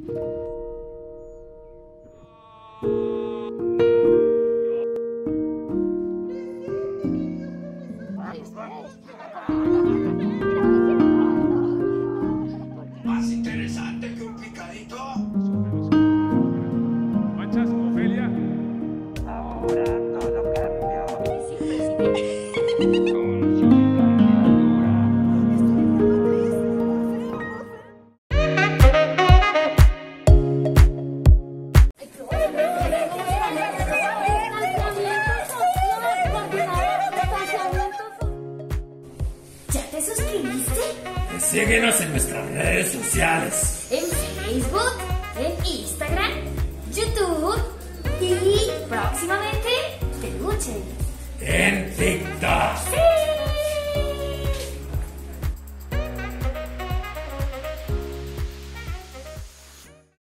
Más interesante que un picadito. ¿Manchas, Ofelia? Ahora todo cambió. ¿Ya te suscribiste? Síguenos en nuestras redes sociales. En Facebook, en Instagram, YouTube y próximamente Peluche. En TikTok. ¡Sí!